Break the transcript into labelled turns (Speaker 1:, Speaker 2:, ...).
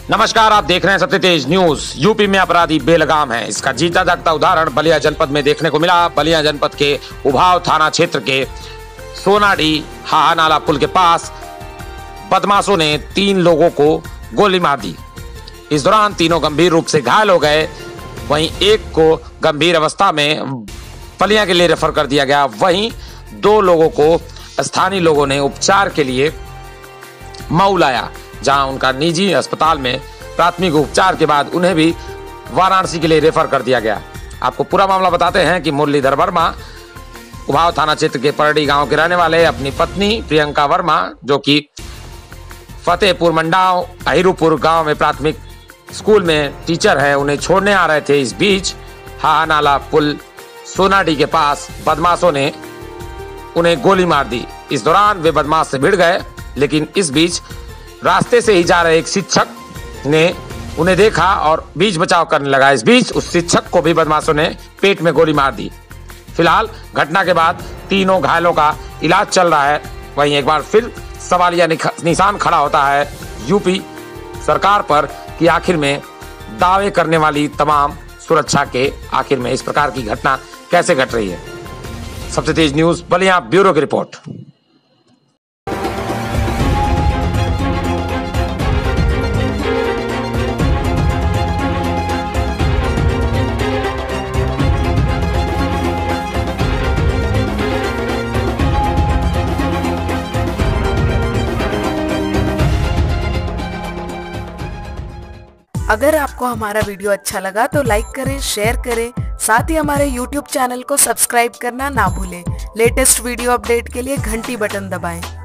Speaker 1: नमस्कार, आप देख रहे हैं सबसे तेज न्यूज। यूपी में अपराधी बेलगाम है, इसका जीता जागता उदाहरण बलिया जनपद में देखने को मिला। बलिया जनपद के उभाव थाना क्षेत्र के सोनाडी हाहा नाला पुल के पास बदमाशों ने 3 लोगों को गोली मार दी। इस दौरान तीनों गंभीर रूप से घायल हो गए। वहीं एक को गंभीर अवस्था में बलिया के लिए रेफर कर दिया गया। वहीं 2 लोगों को स्थानीय लोगों ने उपचार के लिए मऊ लाया, जहां उनका निजी अस्पताल में प्राथमिक उपचार के बाद उन्हें भी वाराणसी के लिए रेफर कर दिया गया। आपको पूरा मामला बताते हैं कि मुरलीधर वर्मा उभाव थाना क्षेत्र के परडी गांव के रहने वाले अपनी पत्नी प्रियंका वर्मा, जो कि फतेहपुर मंडाव अहिरुपुर गांव में प्राथमिक स्कूल में टीचर है, उन्हें छोड़ने आ रहे थे। इस बीच हाहा नाला पुल सोनाडी के पास बदमाशों ने उन्हें गोली मार दी। इस दौरान वे बदमाश से भिड़ गए, लेकिन इस बीच रास्ते से ही जा रहे एक शिक्षक ने उन्हें देखा और बीच बचाव करने लगा। इस बीच उस शिक्षक को भी बदमाशों ने पेट में गोली मार दी। फिलहाल घटना के बाद तीनों घायलों का इलाज चल रहा है। वहीं एक बार फिर सवालिया निशान खड़ा होता है यूपी सरकार पर कि आखिर में दावे करने वाली तमाम सुरक्षा के आखिर में इस प्रकार की घटना कैसे घट रही है। सबसे तेज न्यूज बलिया ब्यूरो की रिपोर्ट।
Speaker 2: अगर आपको हमारा वीडियो अच्छा लगा तो लाइक करें, शेयर करें, साथ ही हमारे YouTube चैनल को सब्सक्राइब करना ना भूलें। लेटेस्ट वीडियो अपडेट के लिए घंटी बटन दबाएं।